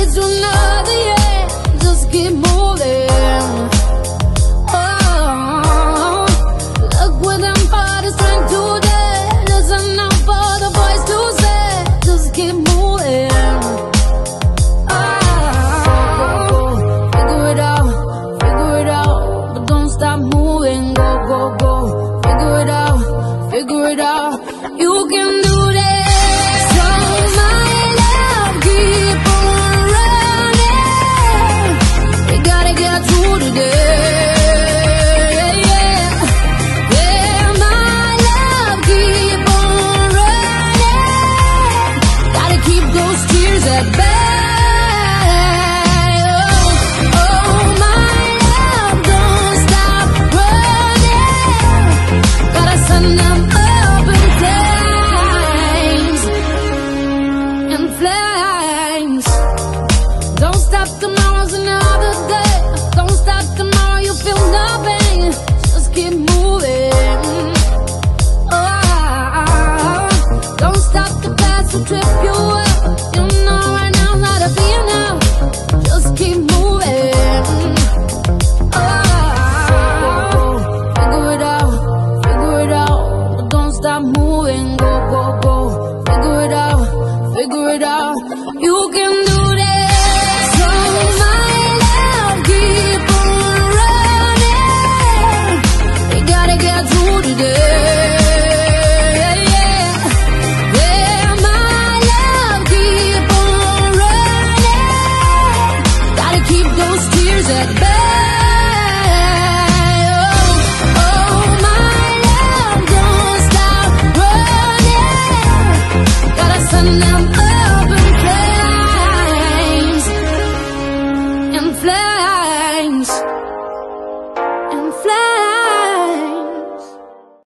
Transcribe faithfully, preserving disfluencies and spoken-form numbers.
here's to another year. Just keep moving. Oh, look what them parties trying to do. Listen now for the boys to say. Just keep moving. Oh, figure it out, figure it out, but don't stop moving. Go, go, go. Figure it out, figure it out. You can do this. So my love, keep on running. We gotta get through today. Yeah, yeah, my love, keep on running. Gotta keep those tears at bay. Oh, oh, my love, don't stop running. Gotta send them up in flames, in flames. Don't stop, tomorrow's another day. Don't stop, tomorrow you feel nothing. Just keep moving. Oh, don't stop, the past will trip you up. You know right now how to be now. Just keep moving. Oh, figure it out, figure it out, but don't stop moving. Go, go, go. Figure it out, figure it out. You can do this. So my love, keep on running. We gotta get through today. Yeah, yeah, my love, keep on running. Gotta keep those tears at bay. Oh, oh, my love, don't stop running. Gotta send them